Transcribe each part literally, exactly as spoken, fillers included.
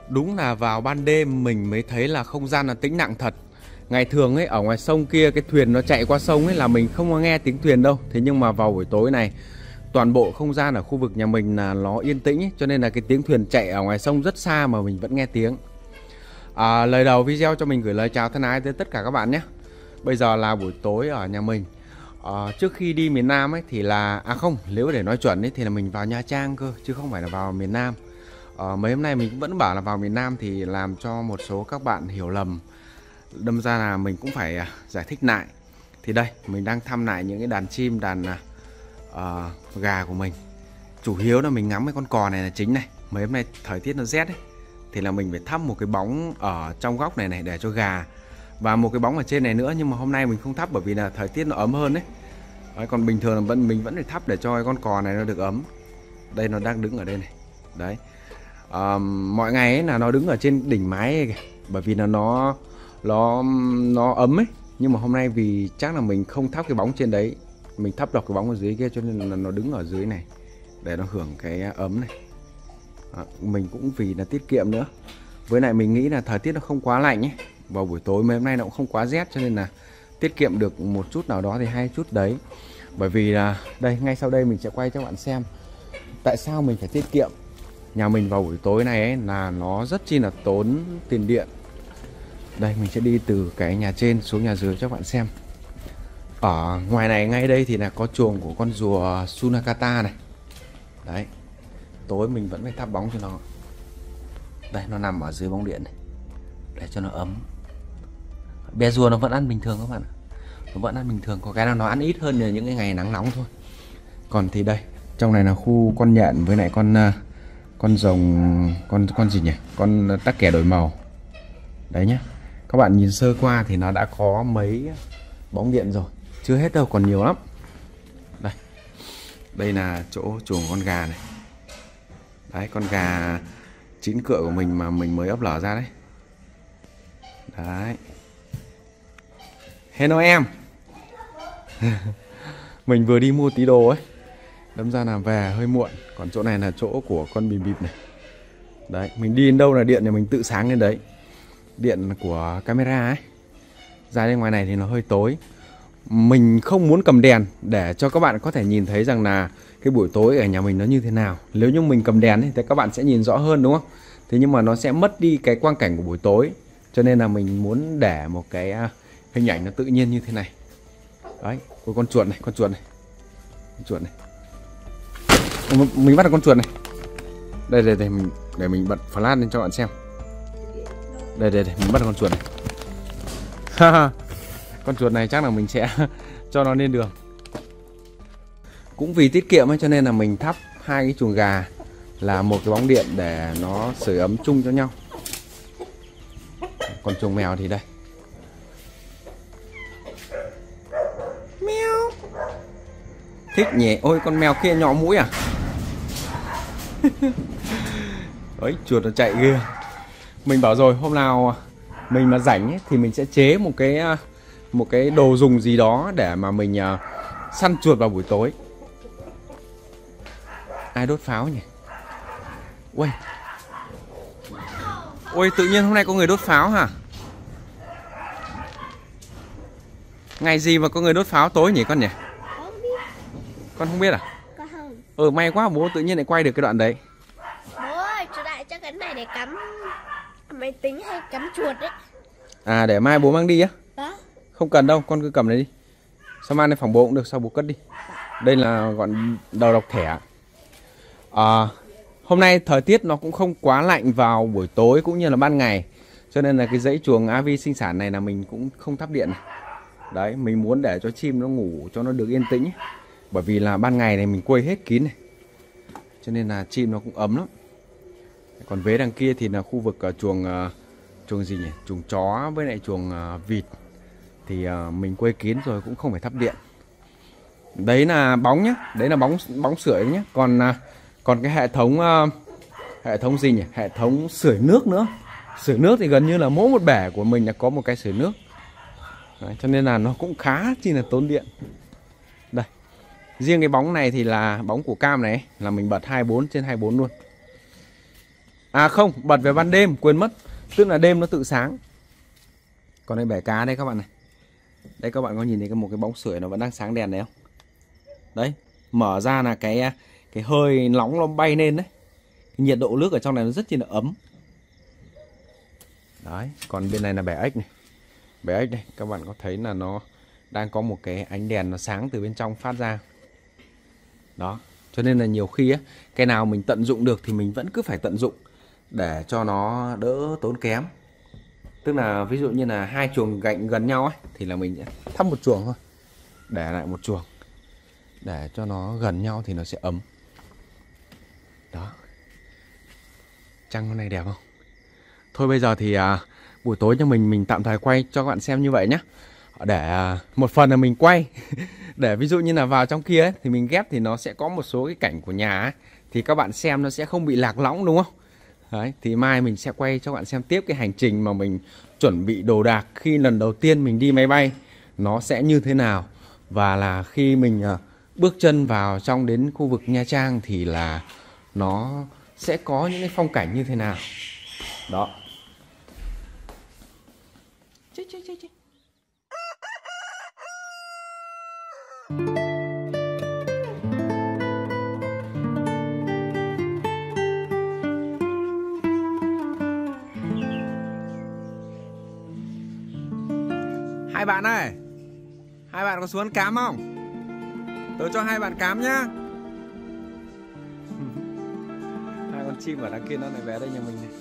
Đúng là vào ban đêm mình mới thấy là không gian là tĩnh lặng thật. Ngày thường ấy ở ngoài sông kia cái thuyền nó chạy qua sông ấy là mình không có nghe tiếng thuyền đâu. Thế nhưng mà vào buổi tối này toàn bộ không gian ở khu vực nhà mình là nó yên tĩnh ấy, cho nên là cái tiếng thuyền chạy ở ngoài sông rất xa mà mình vẫn nghe tiếng. à, Lời đầu video cho mình gửi lời chào thân ái tới tất cả các bạn nhé. Bây giờ là buổi tối ở nhà mình. à, Trước khi đi miền Nam ấy thì là À không, nếu để nói chuẩn ấy thì là mình vào Nha Trang cơ, chứ không phải là vào miền Nam. à, Mấy hôm nay mình cũng vẫn bảo là vào miền Nam thì làm cho một số các bạn hiểu lầm. Đâm ra là mình cũng phải giải thích lại. Thì đây, mình đang thăm lại những cái đàn chim, đàn uh, gà của mình. Chủ yếu là mình ngắm cái con cò này là chính này. Mấy hôm nay thời tiết nó rét ấy, thì là mình phải thắp một cái bóng ở trong góc này này để cho gà, và một cái bóng ở trên này nữa. Nhưng mà hôm nay mình không thắp bởi vì là thời tiết nó ấm hơn đấy. Đấy, còn bình thường là vẫn mình vẫn phải thắp để cho cái con cò này nó được ấm. Đây, nó đang đứng ở đây này. Đấy. À, mọi ngày ấy là nó đứng ở trên đỉnh mái ấy kìa, bởi vì là nó nó nó ấm ấy. Nhưng mà hôm nay vì chắc là mình không thắp cái bóng trên đấy, mình thắp đọc cái bóng ở dưới kia, cho nên là nó đứng ở dưới này để nó hưởng cái ấm này. À, mình cũng vì là tiết kiệm nữa. Với lại mình nghĩ là thời tiết nó không quá lạnh ấy, vào buổi tối mấy hôm nay nó cũng không quá rét, cho nên là tiết kiệm được một chút nào đó thì hay chút đấy. Bởi vì là đây, ngay sau đây mình sẽ quay cho bạn xem tại sao mình phải tiết kiệm. Nhà mình vào buổi tối này ấy là nó rất chi là tốn tiền điện. Đây, mình sẽ đi từ cái nhà trên xuống nhà dưới cho bạn xem. Ở ngoài này ngay đây thì là có chuồng của con rùa Sunakata này. Đấy, tối mình vẫn phải thắp bóng cho nó. Đây, nó nằm ở dưới bóng điện này để cho nó ấm. Bé rùa nó vẫn ăn bình thường các bạn ạ. Nó vẫn ăn bình thường, có cái là nó ăn ít hơn là những cái ngày nắng nóng thôi. Còn thì đây, trong này là khu con nhện với lại con con rồng, con con gì nhỉ? Con tắc kè đổi màu. Đấy nhá. Các bạn nhìn sơ qua thì nó đã có mấy bóng điện rồi. Chưa hết đâu, còn nhiều lắm. Đây. Đây là chỗ chuồng con gà này. Đấy, con gà chín cựa của mình mà mình mới ấp lở ra đấy. Đấy. Hello em. Mình vừa đi mua tí đồ ấy, đâm ra là về hơi muộn. Còn chỗ này là chỗ của con bìm bịp này. Đấy, mình đi đến đâu là điện thì mình tự sáng lên đấy. Điện của camera ấy. Ra bên ngoài này thì nó hơi tối. Mình không muốn cầm đèn để cho các bạn có thể nhìn thấy rằng là cái buổi tối ở nhà mình nó như thế nào. Nếu như mình cầm đèn ấy, thì các bạn sẽ nhìn rõ hơn đúng không? Thế nhưng mà nó sẽ mất đi cái quang cảnh của buổi tối. Cho nên là mình muốn để một cái hình ảnh nó tự nhiên như thế này. Đấy, ôi con chuột này, con chuột này. Con chuột này. Mình bắt được con chuột này. Đây, đây, đây, mình, để mình bật flash lên cho bạn xem. Đây, đây, đây, mình bắt được con chuột này. Con chuột này chắc là mình sẽ cho nó lên đường. Cũng vì tiết kiệm ấy, cho nên là mình thắp hai cái chuồng gà là một cái bóng điện để nó sưởi ấm chung cho nhau. Còn chuồng mèo thì đây. Mèo. Thích nhỉ. Ôi, con mèo kia nhỏ mũi à? Đấy, chuột nó chạy ghê. Mình bảo rồi, hôm nào mình mà rảnh ấy, thì mình sẽ chế một cái một cái đồ dùng gì đó để mà mình uh, săn chuột vào buổi tối. Ai đốt pháo nhỉ? Ui. Ôi, tự nhiên hôm nay có người đốt pháo hả? Ngày gì mà có người đốt pháo tối nhỉ con nhỉ? Con không biết à? Con không. Ừ, may quá bố tự nhiên lại quay được cái đoạn đấy. Bố ơi, cho đại cho cái này để cắm máy tính hay cắm chuột đấy. À, để mai bố mang đi á? Đó. Không cần đâu, con cứ cầm lấy đi. Sao mang lên phòng bố cũng được, sao bố cất đi. Đây là gọi đầu độc thẻ. À, hôm nay thời tiết nó cũng không quá lạnh vào buổi tối cũng như là ban ngày. Cho nên là cái dãy chuồng a vê sinh sản này là mình cũng không thắp điện này. Đấy, mình muốn để cho chim nó ngủ cho nó được yên tĩnh. Bởi vì là ban ngày này mình quây hết kín này, cho nên là chim nó cũng ấm lắm. Còn vế đằng kia thì là khu vực uh, chuồng uh, chuồng gì nhỉ? Chuồng chó với lại chuồng uh, vịt. Thì uh, mình quây kín rồi cũng không phải thắp điện. Đấy là bóng nhá, đấy là bóng bóng sưởi nhá. Còn uh, còn cái hệ thống uh, hệ thống gì nhỉ? Hệ thống sưởi nước nữa. Sưởi nước thì gần như là mỗi một bể của mình là có một cái sưởi nước. Đấy, cho nên là nó cũng khá chi là tốn điện. Đây. Riêng cái bóng này thì là bóng của cam này là mình bật hai mươi bốn trên hai mươi bốn luôn. À không, bật về ban đêm, quên mất. Tức là đêm nó tự sáng. Còn đây bể cá đây các bạn này. Đây các bạn có nhìn thấy một cái bóng sưởi nó vẫn đang sáng đèn đấy không? Đấy, mở ra là cái cái hơi nóng nó bay lên đấy. Cái nhiệt độ nước ở trong này nó rất là ấm. Đấy, còn bên này là bể ếch này. Bể ếch đây, các bạn có thấy là nó đang có một cái ánh đèn nó sáng từ bên trong phát ra. Đó, cho nên là nhiều khi á, cái nào mình tận dụng được thì mình vẫn cứ phải tận dụng để cho nó đỡ tốn kém. Tức là ví dụ như là hai chuồng cạnh gần nhau ấy thì là mình sẽ thắp một chuồng thôi, để lại một chuồng để cho nó gần nhau thì nó sẽ ấm. Đó, trăng hôm nay đẹp không? Thôi bây giờ thì à, buổi tối cho mình mình tạm thời quay cho các bạn xem như vậy nhé. Để à, một phần là mình quay để ví dụ như là vào trong kia ấy, thì mình ghép thì nó sẽ có một số cái cảnh của nhà ấy, thì các bạn xem nó sẽ không bị lạc lõng đúng không? Đấy, thì mai mình sẽ quay cho các bạn xem tiếp cái hành trình mà mình chuẩn bị đồ đạc khi lần đầu tiên mình đi máy bay nó sẽ như thế nào. Và là khi mình à, bước chân vào trong đến khu vực Nha Trang thì là nó sẽ có những cái phong cảnh như thế nào. Đó. Hai bạn ơi, hai bạn có xuống ăn cám không? Tớ cho hai bạn cám nhá. Hai con chim ở đằng kia nó lại về đây nhà mình này.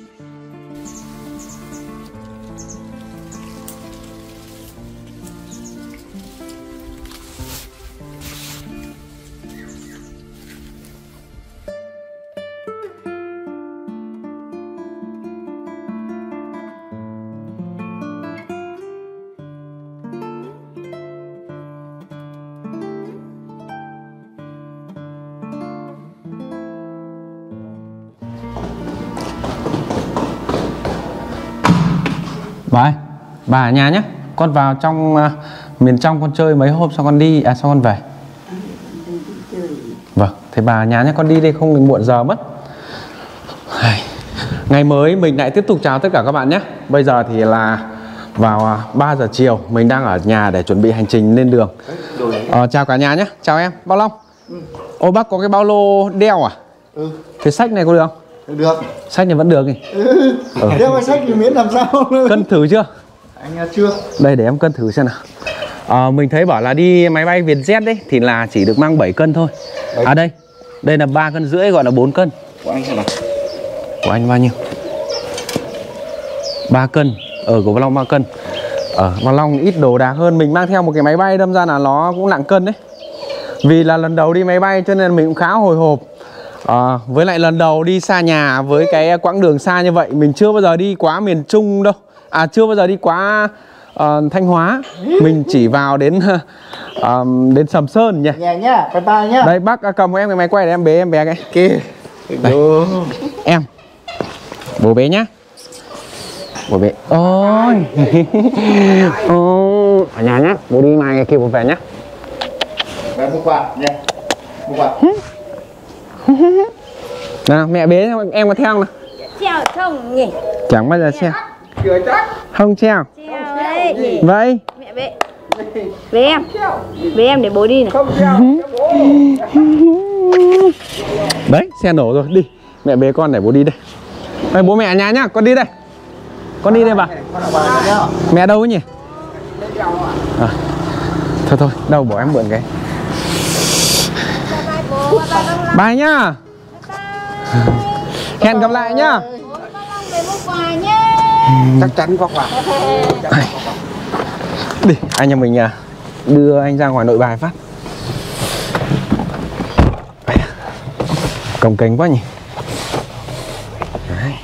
Bà ơi, bà ở nhà nhé. Con vào trong uh, miền trong con chơi mấy hôm sao con đi, à sao con về? Vâng, thế bà ở nhà nhé, con đi đây không muộn giờ mất. Ngày mới mình lại tiếp tục chào tất cả các bạn nhé. Bây giờ thì là vào uh, ba giờ chiều, mình đang ở nhà để chuẩn bị hành trình lên đường. Ờ, chào cả nhà nhé, chào em, Bao Long. Ừ. Ô bác có cái ba lô đeo à? Ừ. Thế sách này có được không? Được. Sách này vẫn được nhỉ? Ừ. Ừ. Đeo cái sách thì miễn làm sao. Cân thử chưa? Anh chưa. Đây để em cân thử xem nào. À, mình thấy bảo là đi máy bay Vietjet đấy thì là chỉ được mang bảy cân thôi. Đấy. À đây, đây là ba cân rưỡi gọi là bốn cân. Của anh xem nào. Của anh bao nhiêu? ba cân. Ở của Bao Long ba cân. Ở Bao Long ít đồ đạc hơn, mình mang theo một cái máy bay đâm ra là nó cũng nặng cân đấy. Vì là lần đầu đi máy bay cho nên mình cũng khá hồi hộp. À, với lại lần đầu đi xa nhà với cái quãng đường xa như vậy, mình chưa bao giờ đi quá miền Trung đâu. À chưa bao giờ đi quá uh, Thanh Hóa. Mình chỉ vào đến uh, đến Sầm Sơn nhỉ. Nhẹ nhá, bye bye nhá. Đây bác cầm em cái máy quay để em bế em bé cái. Kìa. Em. Bố bé nhá. Bố bé. Ôi. Ôi. Ở nhà nhá, bố đi mai kia bố về nhá. Về mua quà nhé. Mua quà. Nào mẹ bế em có theo nào. Treo không nhỉ? Chẳng bao giờ treo. Không treo. Treo đấy. Vậy. Mẹ bế. Bế em. Bế em để bố đi này. Không treo. Đấy xe nổ rồi, đi. Mẹ bế con để bố đi đây. Đây bố mẹ ở nhà nhá, con đi đây. Con đi đây bà. Mẹ đâu ấy nhỉ? À. Thôi thôi, đâu bỏ em mượn cái. Bye nhá. Hẹn gặp lại nhá. Chắc chắn có quà. Đi, anh nhà mình à, đưa anh ra ngoài Nội Bài phát. Cồng kềnh quá nhỉ. Đấy.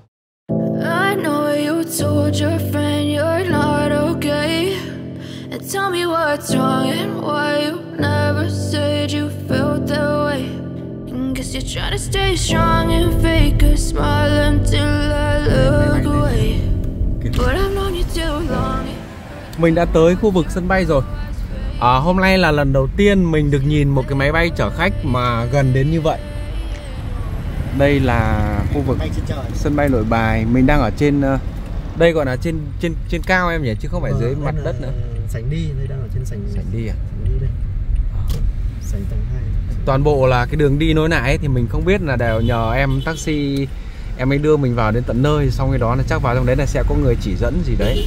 You're trying to stay strong and fake a smile until I look away. But I've known you too long. Mình đã tới khu vực sân bay rồi. À, hôm nay là lần đầu tiên mình được nhìn một cái máy bay chở khách mà gần đến như vậy. Đây là khu vực sân bay Nội Bài. Mình đang ở trên uh, đây gọi là trên trên trên cao em nhỉ, chứ không phải ờ, dưới mặt đất nữa. Sảnh đi, đây đang ở trên sảnh sảnh đi à? Sảnh đi đây. Sảnh tầng hai. Toàn bộ là cái đường đi nối lại ấy, thì mình không biết, là đều nhờ em taxi em ấy đưa mình vào đến tận nơi, xong cái đó là chắc vào trong đấy là sẽ có người chỉ dẫn gì đấy.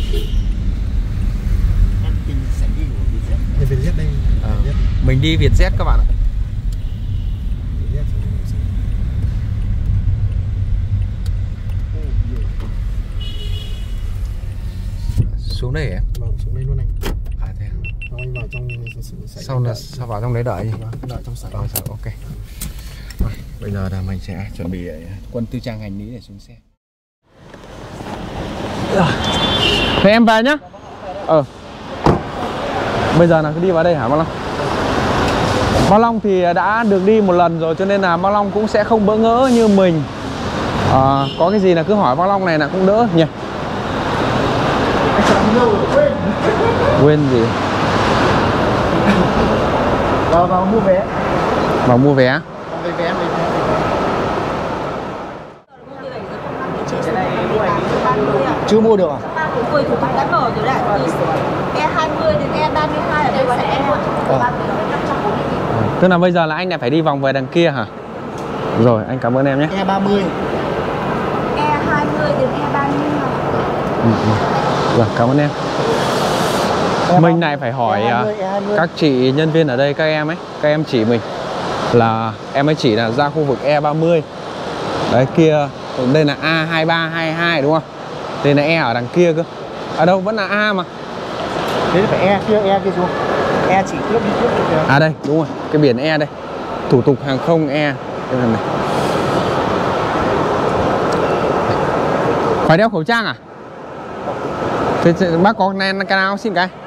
Vietjet đây. À, mình đi Vietjet các bạn ạ. Xuống đây hả? Vâng, xuống đây luôn anh. À thế à? Sau anh vào trong sảnh. Sau là sao vào trong đấy đợi gì? Vâng, đợi trong sảnh. Rồi, ok. Rồi, bây giờ là mình sẽ chuẩn bị quân tư trang hành lý để xuống xe. Thế em về nhá. Ờ. Bây giờ là cứ đi vào đây hả Bác Long? Bác Long thì đã được đi một lần rồi, cho nên là Bác Long cũng sẽ không bỡ ngỡ như mình. À, có cái gì là cứ hỏi Bác Long này là cũng đỡ nhỉ. Quên gì? Vào vào mua vé. Vào mua vé. Lấy vé lấy vé. Chưa mua được à? mười thủ tục đã mở rồi đấy. E hai mươi đến E ba mươi hai ở đây sẽ Ờ. Tức là bây giờ là anh lại phải đi vòng về đằng kia hả? Rồi, anh cảm ơn em nhé. E ba mươi. E hai mươi đến E ba mươi hai. Ừ, ừ. Rồi, cảm ơn em. Mình lại phải hỏi E hai mươi, E hai mươi. các chị nhân viên ở đây, các em ấy, các em chỉ mình là em ấy chỉ là ra khu vực E ba mươi. Đấy kia, đây là A hai ba hai hai đúng không? Đây là E ở đằng kia cơ. Ở đâu vẫn là A mà. Thế thì phải E kia, E kia xuống. E chỉ tiếp đi tiếp đi. À đây, đúng rồi, cái biển E đây. Thủ tục hàng không E. Cái này. Phải đeo khẩu trang à? Thế, thế bác có cái nào xin cái.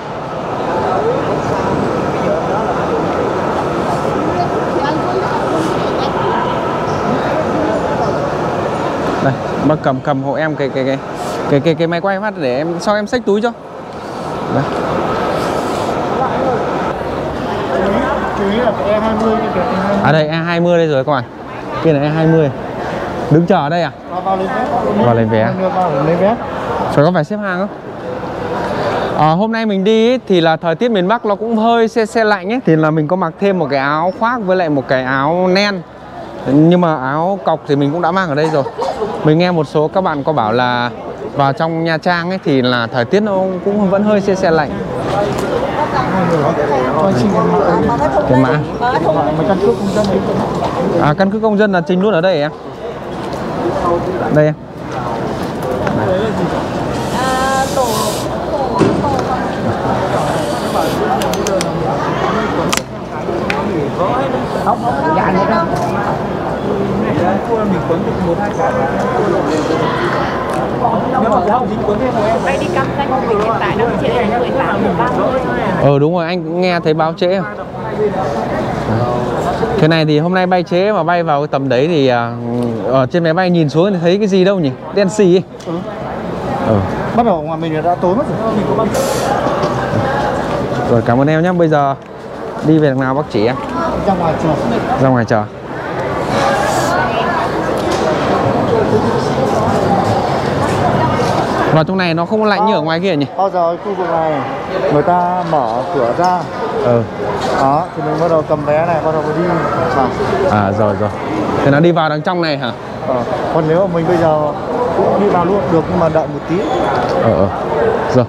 Đây, bác cầm cầm hộ em cái cái cái cái cái, cái máy quay phát để em sau em xách túi cho. Đây. Chú ý là phải E hai mươi cái E hai mươi. À đây E hai mươi đây rồi các bạn. Kia là E hai mươi. Đứng chờ ở đây à? Vào, vào lấy vé. Vào lấy vé. Vào lấy vé. Phải có phải xếp hàng không? À, hôm nay mình đi ý, thì là thời tiết miền Bắc nó cũng hơi se se lạnh ấy, thì là mình có mặc thêm một cái áo khoác với lại một cái áo nen. Nhưng mà áo cọc thì mình cũng đã mang ở đây rồi. Mình nghe một số các bạn có bảo là vào trong Nha Trang ấy thì là thời tiết nó cũng vẫn hơi se se lạnh. Cái mã. Mà căn cước công dân đi. À, căn cước công dân là trình luôn ở đây em. Đây em. À, tổ Không, không, dạ này đâu. đây đi cắm danh mình hiện tại đang trên mười tám mười ba mươi. Ờ đúng rồi, anh cũng nghe thấy báo trễ. Cái này thì hôm nay bay trễ mà bay vào cái tầm đấy thì ở trên máy bay nhìn xuống thì thấy cái gì đâu nhỉ? Đen xì ấy. Ừ. Ừ. Bắt đầu ngoài mình đã tối mất rồi. Rồi cảm ơn em nhé. Bây giờ đi về đằng nào bác chỉ em? Ra ngoài chờ. Ra ngoài chờ. Vào trong này nó không có lạnh như ở ngoài kia nhỉ? Bao giờ khu vực này người ta mở cửa ra. Ừ. Đó, thì mình bắt đầu cầm vé này, bắt đầu đi vào. À rồi rồi. Thế nó đi vào đằng trong này hả? Ờ. Còn nếu mà mình bây giờ cũng đi vào luôn được, nhưng mà đợi một tí. Ờ ờ. Rồi.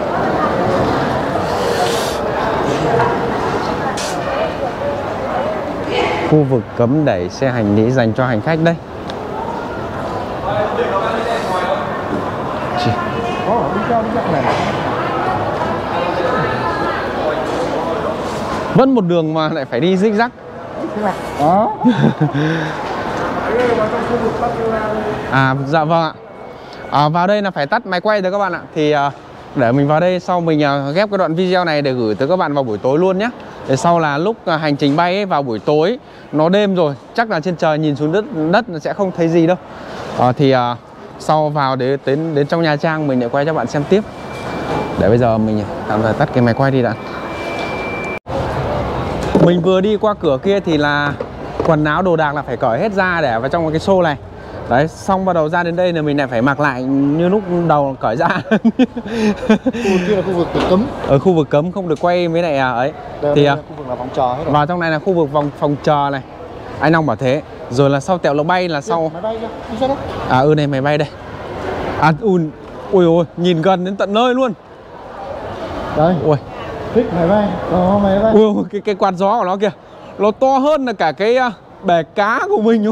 Khu vực cấm đẩy xe hành lý dành cho hành khách đây. Chị. Có, đi theo đi theo này. Vẫn một đường mà lại phải đi zig zag. Đó. À dạ vâng ạ. À, vào đây là phải tắt máy quay rồi các bạn ạ. Thì à, để mình vào đây sau mình à, ghép cái đoạn video này để gửi tới các bạn vào buổi tối luôn nhé. Để sau là lúc à, hành trình bay ấy, vào buổi tối nó đêm rồi, chắc là trên trời nhìn xuống đất đất nó sẽ không thấy gì đâu. À, thì à, sau vào để đến đến trong Nha Trang mình lại quay cho bạn xem tiếp. Để bây giờ mình tạm thời tắt cái máy quay đi đã. Mình vừa đi qua cửa kia thì là quần áo đồ đạc là phải cởi hết ra để vào trong cái xô này. Đấy, xong bắt đầu ra đến đây là mình lại phải mặc lại như lúc đầu cởi ra. Khu vực kia là khu vực cấm. Ở khu vực cấm không được quay với lại à, ấy. Đây, thì đây là khu vực là phòng chờ hết rồi. vào trong này là khu vực vòng phòng chờ này. Anh Long bảo thế. Rồi là sau tẹo lộc bay là sau. Máy bay kia, đi À ừ này máy bay đây. À ui ui ôi, nhìn gần đến tận nơi luôn. Đây. Ui. Thích máy bay. Đó, máy bay. Ui cái cái quạt gió của nó kìa. Nó to hơn là cả cái bè cá của mình.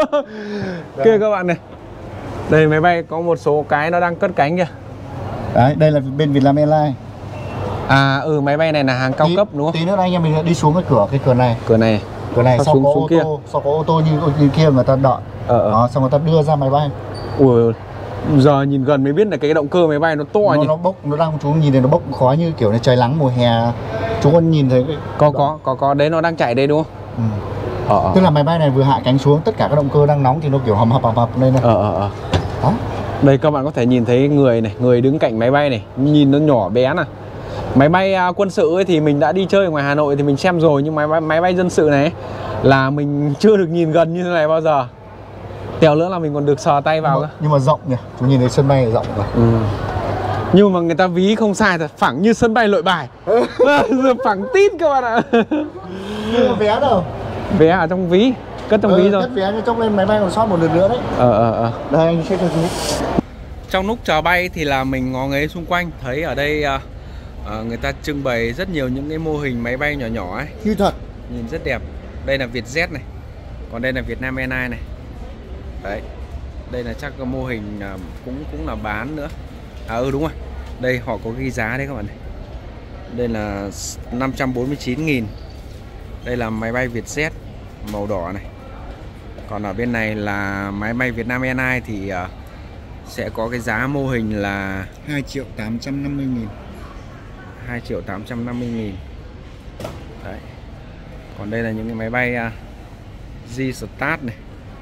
Kia các bạn này. Đây máy bay có một số cái nó đang cất cánh kìa. Đấy, đây là bên Vietnam Airlines. À ừ máy bay này là hàng cao tí, cấp đúng không? Tí nữa anh em mình đi xuống cái cửa cái cửa này. Cửa này. Cửa này sau xuống, có xuống ô kia. tô, sau có ô tô như, như kia người ta đợi. Ờ, ờ. Đó, xong người ta đưa ra máy bay. Ui giờ nhìn gần mới biết là cái động cơ máy bay nó to nó, nhỉ. nó bốc, nó đang chú nhìn thấy nó bốc khói như kiểu là trời nắng mùa hè. Chú có nhìn thấy cái Có có có có đấy nó đang chạy đây đúng không? Ừ. Ờ, ờ. Tức là máy bay này vừa hạ cánh xuống, tất cả các động cơ đang nóng thì nó kiểu hầm hập hầm hập lên này. Ờ ờ ờ. Đó. Đây các bạn có thể nhìn thấy người này, người đứng cạnh máy bay này, nhìn nó nhỏ bé này. Máy bay uh, quân sự ấy thì mình đã đi chơi ở ngoài Hà Nội thì mình xem rồi, nhưng máy bay máy bay dân sự này là mình chưa được nhìn gần như thế này bao giờ. Tèo nữa là mình còn được sờ tay vào nhưng mà, cơ. nhưng mà rộng nhỉ, chú nhìn thấy sân bay rộng rồi. Ừ. Nhưng mà người ta ví không sai thật, phẳng như sân bay Nội Bài. Phẳng tít các bạn ạ. Nhưng mà vé đâu? Vé ở trong ví, cất trong ừ, ví rồi. Cất vé nhưng trong lên máy bay còn sót một lượt nữa đấy. Ờ ờ ờ. Đây anh check cho chú. Trong lúc chờ bay thì là mình ngó nghế xung quanh, thấy ở đây uh, uh, người ta trưng bày rất nhiều những cái mô hình máy bay nhỏ nhỏ ấy. Như thật. Nhìn rất đẹp. Đây là Vietjet này. Còn đây là Vietnam Airlines này. Đấy. Đây là chắc cái mô hình uh, cũng cũng là bán nữa. À ừ đúng rồi. Đây họ có ghi giá đấy các bạn này. Đây là năm trăm bốn mươi chín nghìn. Đây là máy bay Vietjet màu đỏ này. Còn ở bên này là máy bay Vietnam Airlines thì uh, sẽ có cái giá mô hình là hai triệu tám trăm năm mươi nghìn. hai triệu tám trăm năm mươi nghìn. Đấy. Còn đây là những cái máy bay uh, G-Start này.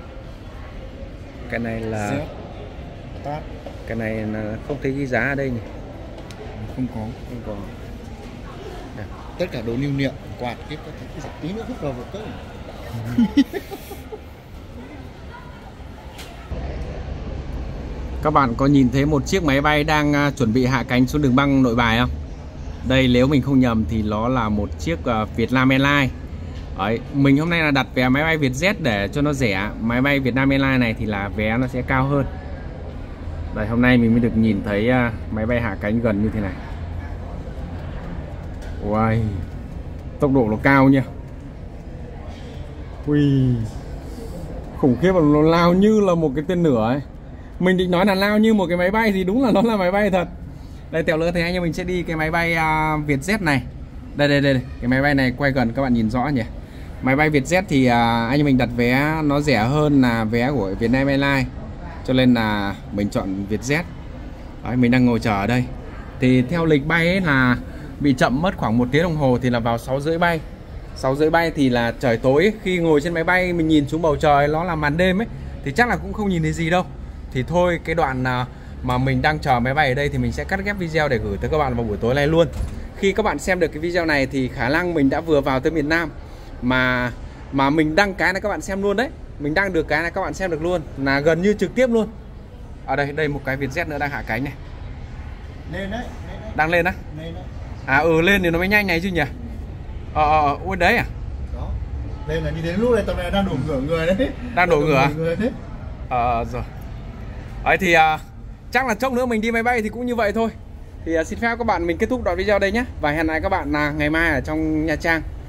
Cái này là Z. Cái này là không thấy ghi giá ở đây nhỉ? Không có. Không có. Đây. Tất cả đồ lưu niệm, quạt cái cái tí nữa hút vào một cỡ. Các bạn có nhìn thấy một chiếc máy bay đang uh, chuẩn bị hạ cánh xuống đường băng Nội Bài không? Đây nếu mình không nhầm thì nó là một chiếc uh, Vietnam Airlines. Đấy, mình hôm nay là đặt vé máy bay Vietjet để cho nó rẻ. Máy bay Vietnam Airlines này thì là vé nó sẽ cao hơn. Đây hôm nay mình mới được nhìn thấy uh, máy bay hạ cánh gần như thế này. Wow, tốc độ nó cao nha. Ui, khủng khiếp, nó lao như là một cái tên lửa ấy. Mình định nói là lao như một cái máy bay thì đúng là nó là máy bay thật. Đây tẹo nữa thì anh em mình sẽ đi cái máy bay uh, Vietjet này. Đây, đây đây đây, cái máy bay này quay gần các bạn nhìn rõ nhỉ. Máy bay Vietjet thì uh, anh em mình đặt vé nó rẻ hơn là vé của Vietnam Airlines, cho nên là mình chọn Vietjet. Đấy, mình đang ngồi chờ ở đây. Thì theo lịch bay ấy là bị chậm mất khoảng một tiếng đồng hồ thì là vào sáu rưỡi bay. Sáu rưỡi bay thì là trời tối. Khi ngồi trên máy bay mình nhìn xuống bầu trời nó là màn đêm ấy thì chắc là cũng không nhìn thấy gì đâu. Thì thôi cái đoạn mà mình đang chờ máy bay ở đây thì mình sẽ cắt ghép video để gửi tới các bạn vào buổi tối nay luôn. Khi các bạn xem được cái video này thì khả năng mình đã vừa vào tới miền Nam. Mà mà mình đăng cái này các bạn xem luôn đấy. Mình đăng được cái này các bạn xem được luôn. Là gần như trực tiếp luôn. Ở đây, đây một cái Vietjet nữa đang hạ cánh này. Lên đấy, lên đấy. Đang lên á? Lên đấy. À ừ lên thì nó mới nhanh này chứ nhỉ. Ờ ờ ui đấy à? Đó. Lên là như thế, lúc này tầm này đang đổ ngửa người đấy. Đang đổ ngửa à? Người đấy. Ờ rồi. Đấy thì uh, chắc là chốc nữa mình đi máy bay thì cũng như vậy thôi. Thì uh, xin phép các bạn mình kết thúc đoạn video đây nhé. Và hẹn lại các bạn là uh, ngày mai ở trong Nha Trang.